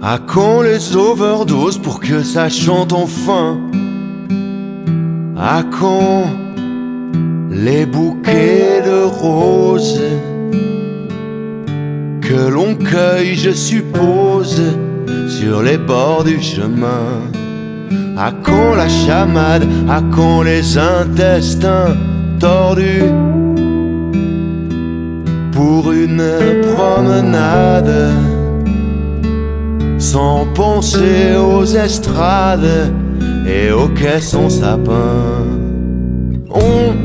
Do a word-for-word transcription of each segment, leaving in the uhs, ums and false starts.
À quand les overdoses pour que ça chante enfin? À quand les bouquets de roses que l'on cueille, je suppose, sur les bords du chemin? À quand la chamade? À quand les intestins tordus pour une promenade, sans penser aux estrades et aux caissons sapins? On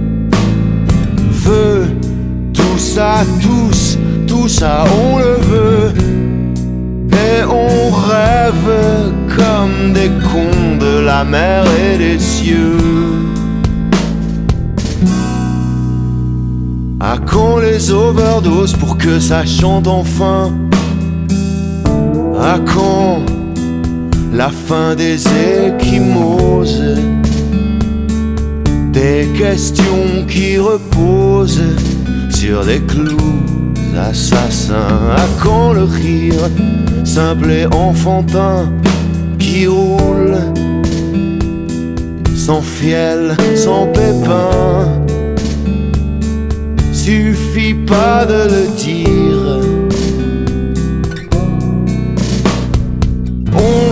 veut tout ça, tous, tout ça on le veut, et on rêve comme des cons de la mer et des cieux. À quand les overdoses pour que ça chante enfin? À quand la fin des échymoses, des questions qui reposent sur des clous assassins? À quand le rire simple et enfantin qui roule sans fiel, sans pépin? Suffit pas de le dire. On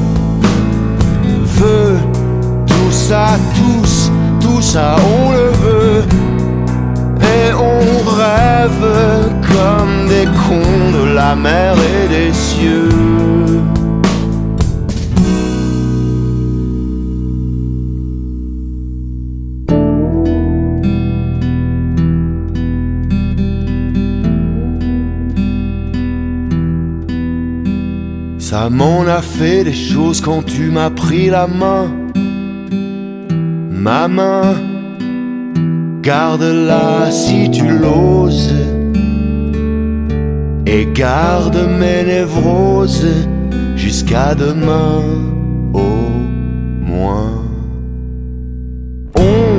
veut tout ça, tous, tout ça on le veut, et on rêve comme des cons de la mer et des cieux. Ça m'en a fait des choses quand tu m'as pris la main. Ma main, garde-la si tu l'oses, et garde mes névroses jusqu'à demain au moins. On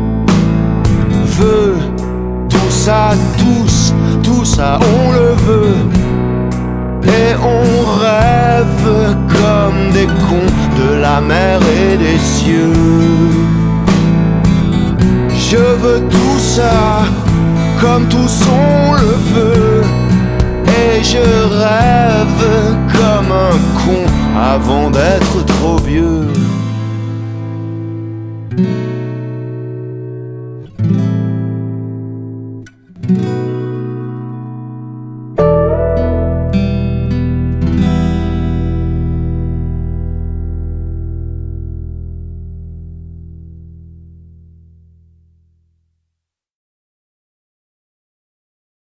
veut tout ça, tous, tout ça on le veut, et on rêve comme des cons de la mer et des cieux. Je veux tout ça comme tous on le veut, et je rêve comme un con avant d'être trop vieux.